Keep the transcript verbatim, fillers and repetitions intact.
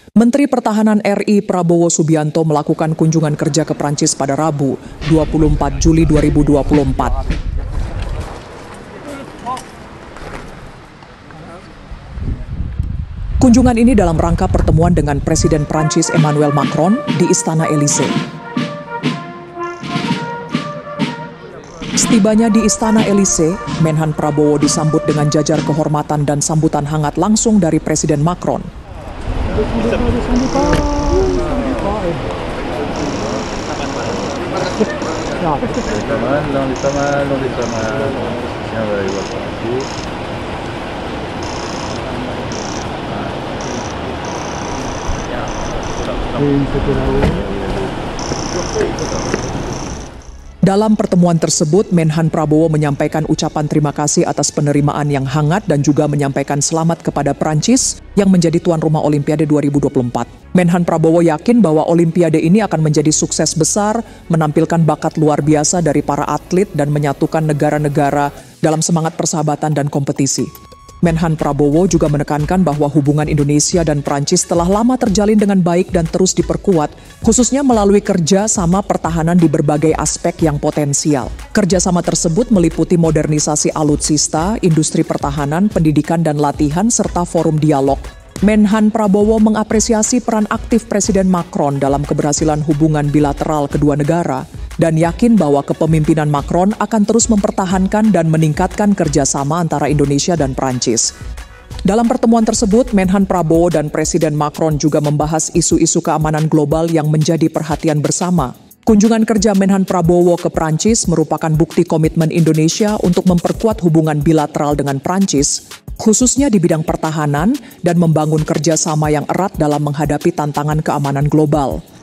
Menteri Pertahanan R I Prabowo Subianto melakukan kunjungan kerja ke Prancis pada Rabu, dua puluh empat Juli dua ribu dua puluh empat. Kunjungan ini dalam rangka pertemuan dengan Presiden Prancis Emmanuel Macron di Istana Élysée. Setibanya di Istana Élysée, Menhan Prabowo disambut dengan jajar kehormatan dan sambutan hangat langsung dari Presiden Macron. Dalam pertemuan tersebut, Menhan Prabowo menyampaikan ucapan terima kasih atas penerimaan yang hangat dan juga menyampaikan selamat kepada Prancis yang menjadi tuan rumah Olimpiade dua ribu dua puluh empat. Menhan Prabowo yakin bahwa Olimpiade ini akan menjadi sukses besar, menampilkan bakat luar biasa dari para atlet dan menyatukan negara-negara dalam semangat persahabatan dan kompetisi. Menhan Prabowo juga menekankan bahwa hubungan Indonesia dan Prancis telah lama terjalin dengan baik dan terus diperkuat, khususnya melalui kerja sama pertahanan di berbagai aspek yang potensial. Kerjasama tersebut meliputi modernisasi alutsista, industri pertahanan, pendidikan dan latihan, serta forum dialog. Menhan Prabowo mengapresiasi peran aktif Presiden Macron dalam keberhasilan hubungan bilateral kedua negara dan yakin bahwa kepemimpinan Macron akan terus mempertahankan dan meningkatkan kerjasama antara Indonesia dan Prancis. Dalam pertemuan tersebut, Menhan Prabowo dan Presiden Macron juga membahas isu-isu keamanan global yang menjadi perhatian bersama. Kunjungan kerja Menhan Prabowo ke Prancis merupakan bukti komitmen Indonesia untuk memperkuat hubungan bilateral dengan Prancis, khususnya di bidang pertahanan dan membangun kerjasama yang erat dalam menghadapi tantangan keamanan global.